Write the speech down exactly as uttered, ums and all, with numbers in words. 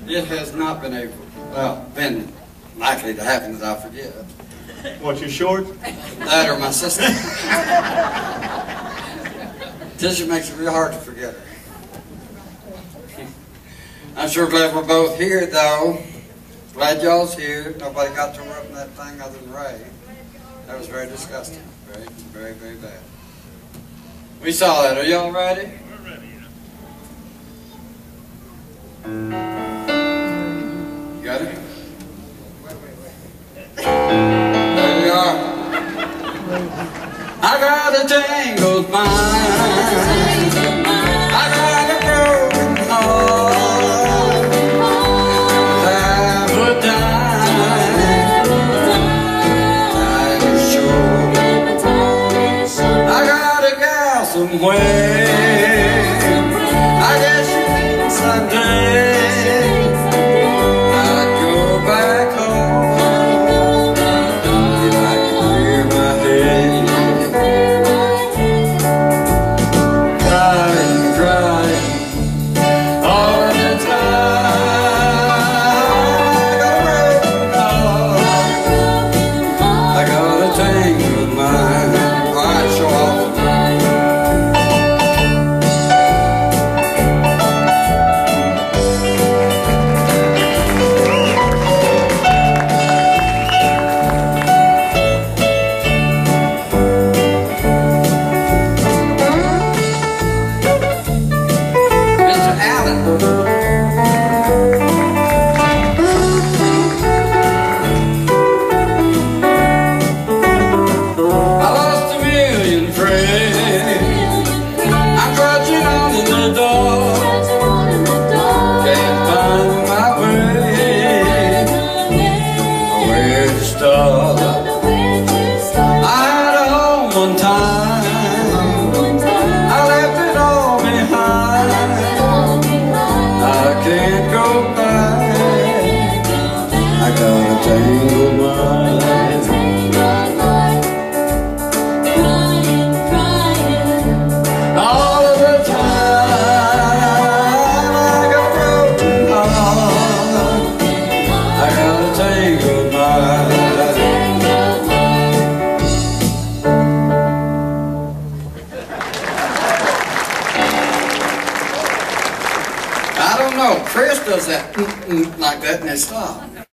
It has not been able, well, been likely to happen that I forget. What, you're short? That or my sister. Tisha makes it real hard to forget her. I'm sure glad we're both here, though. Glad y'all's here. Nobody got to rub that thing other than Ray. That was very disgusting. Very, very, very bad. We saw that. Are y'all ready? We're ready. You got it? There you are. I got a tangled mind. I got a broken heart. Half a dime. Time is short. I got a gal somewhere. I guess she thinks someday I'd go back home if I could clear my head. Crying, crying all the time. I got a broken heart. I got a tangled mind. Why show off? Chris does that like that and they stop.